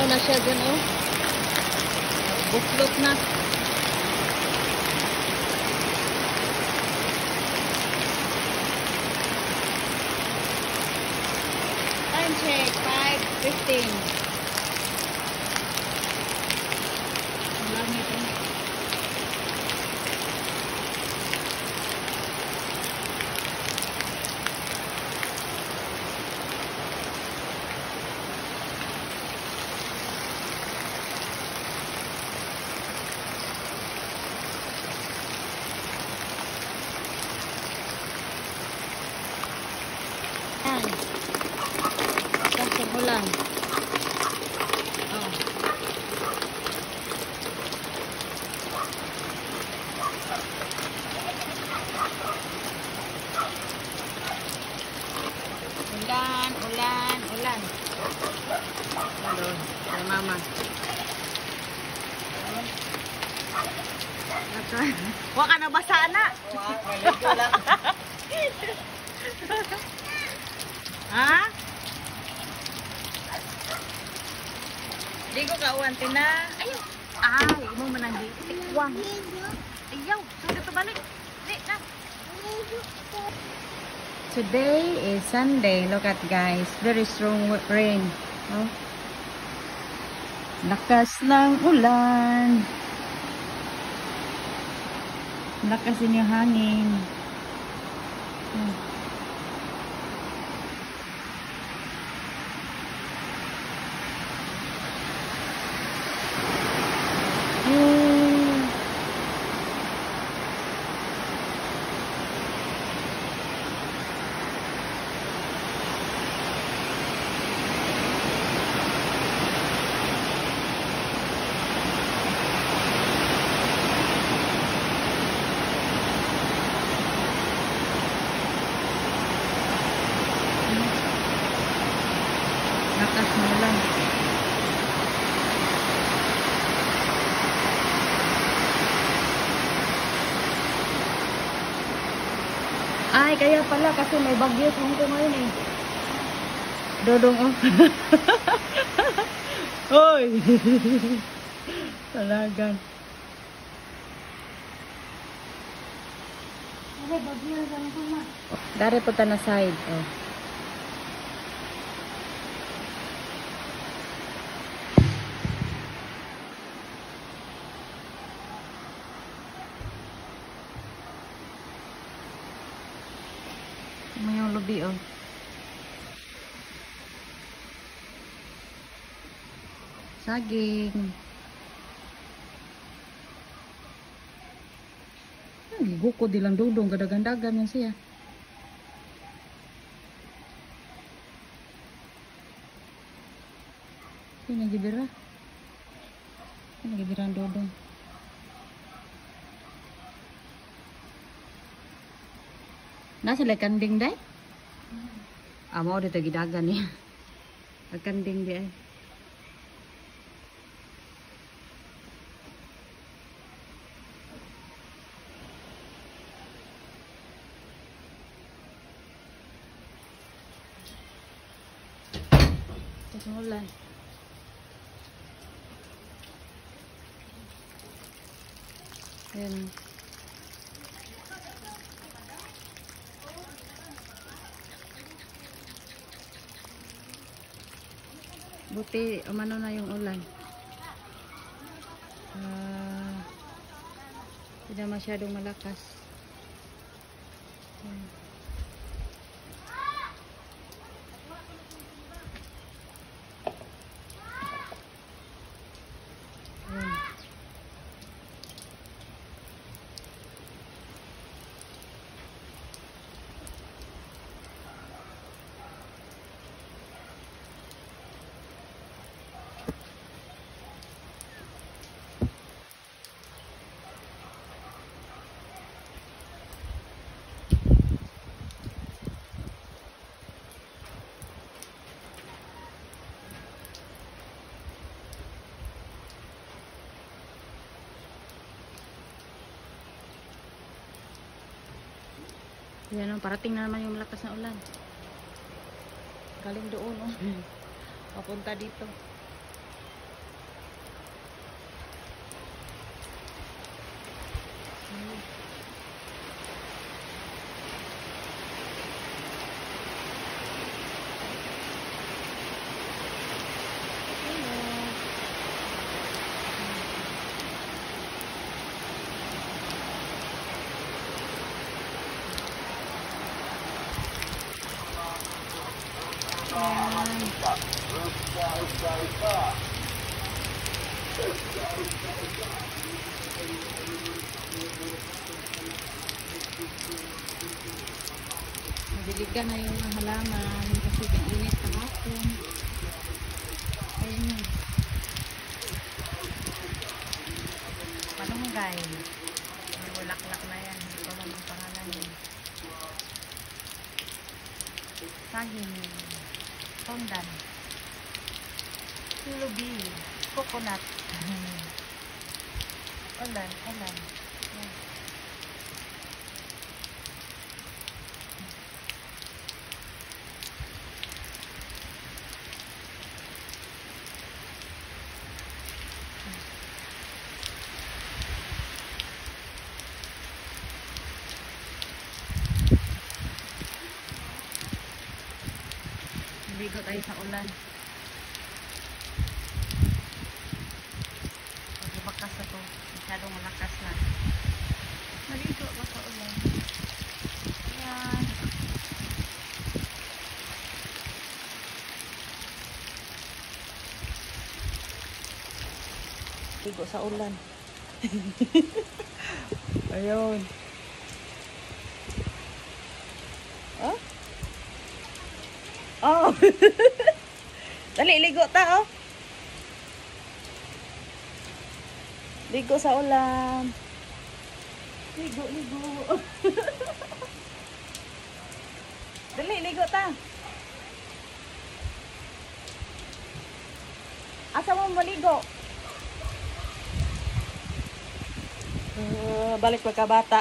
na siya dyan, oh. Buklot na. Time check, 5:15. Ang langit, oh. Ulan. Oh. Ulan, ulan, ulan. Halo, kay mama. Wa ka na basa na. Ha? Di ko kauwan tina. Ayaw. Ay, mo manang di. Tikwang. Ayaw. Saan ka balik? Di na. Today is Sunday. Look at guys. Very strong rain. Oh. Lakas ng ulan. Lakas din yung hangin. Oh. Lakas ng ulan. Ay, kaya pala kasi may bagyo sa Hong Kong ngayon eh. Dodong oh. Hoy! Talagan. Ay, bagyo sa Hong Kong na. Dari po na side. Oh. May yung lubi oh. Saging. Bukod dilang dudong gadagandagan yan siya. Sino nagibira? Sino nagibira ang dudong? Nasa like kanding day? Amo dito gidagan niya. Kanding di ay. Ulan. Ayan. Buti umano na yung ulan. Hindi masyadong malakas. Ayan. Yan, parating na naman yung malakas na ulan. Galing doon, oh. Papunta dito. Nadiligan na yung mga halaman kasi init kahapon. Ayun yun. Paano mo guys? May walaklak na yan. Ito lang ang pangalan yun. Saging. Tondan. Lubi. Coconut. Ulan. Ulan. Yan. Ligo tayo sa ulan. Pagbakas na to. Masyadong malakas na. Maligo ba sa ulan? Ayan. Ligo sa ulan. Ayun. Oh? Oh. Dali, ligo ta, oh. Ligo sa ulan. Ligo, ligo. Dali, ligo ta. Asa mo maligo? Balik pagkabata.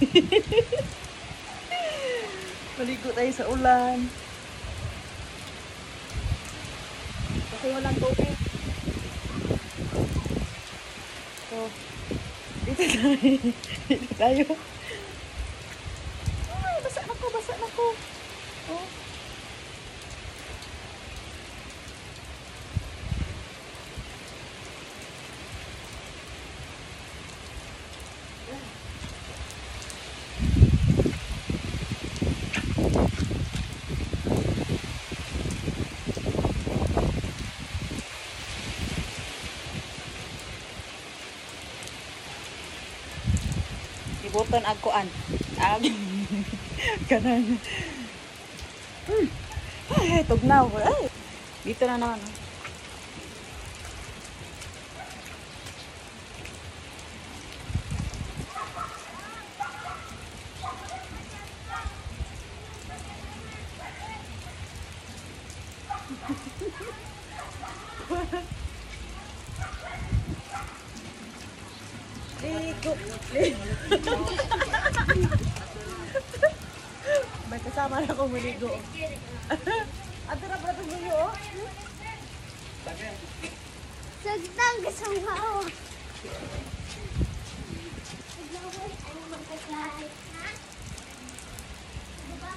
Maligo tayo sa ulan. Kasi walang tubig. So, dito tayo. Dito tayo. Ay, basa na ko, basa na ko. Oh. Ibuton agkuan. Kanan. Ay, tugnaw. Ay. Dito na naman. Ligo. May kasama na akong maligo. Ato na pala itong gulo, oh. Sagtang kasama ako. Naglaway, ano magkaklay? Ha? Diba?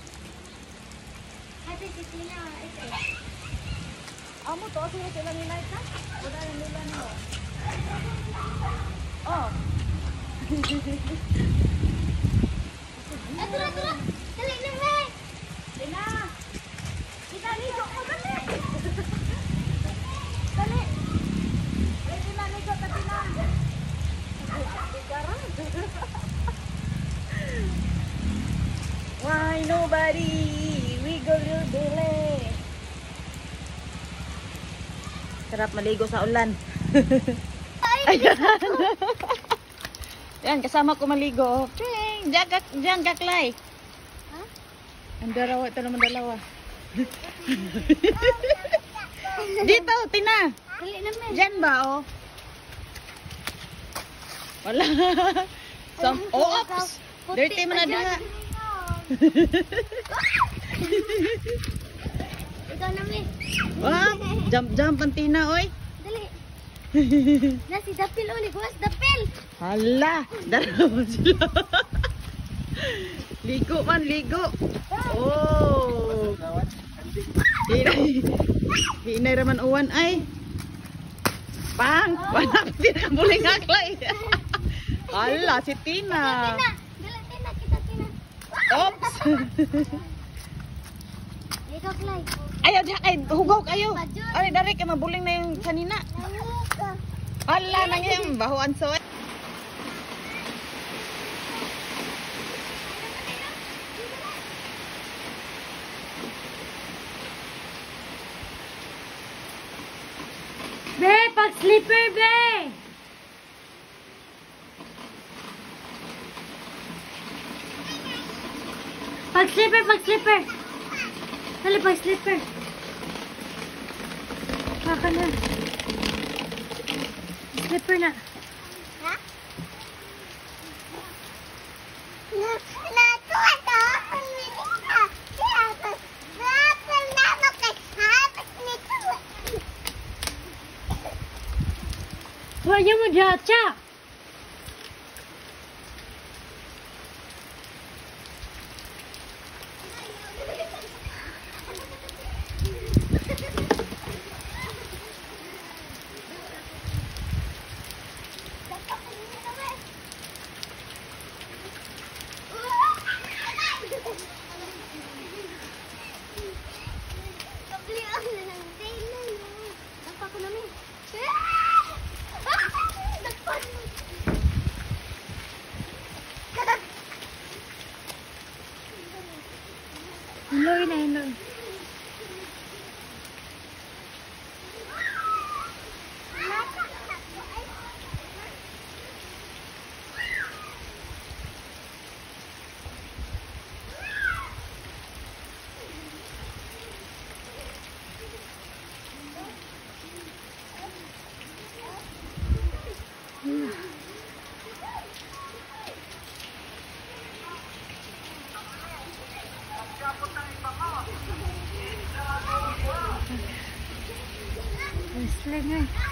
Ate, titina. Ito. Amo to, sino sila nila ito? Wala na nila nila. Oh. Ito na, ito na. Dali na, May. Tina! Kita ligo ko, dali. Dali! Ay, Tina, ligo ka, Tina! Why nobody wiggle your belly? Sarap maligo sa ulan. Ayan. Yan, kasama ko maligo. Ching! Diyan kaklay. Ha? Ang dalawa, ito naman dalawa. Dito, Tina. Dali na, May. Diyan ba, oh? Wala. Oops! Dirty mo na diha. Ikaw na, May. Wow! Jump ang Tina, oy. Dali. Na si Dapil ulit. Guwas, Dapil. Hala! Dalawa sila. Ligo man, ligo. Oh! Hinay raman uwan ay. Pang! Wala pa pinakamuling aklay. Hala, si Tina. Tina. Dali, Tina. Kita, Tina. Oops! kaklay. Ayaw diha kay hugaw kayo. Ari dari kay mabuling na yung kanina. Ala na yung bahuan so. Be, pag slipper, be! Pag slipper! Dali, pag slipper! Baka na. Slipper na. Ha? Wajah mo jaca. Hiloy na hiloy. Sling eh.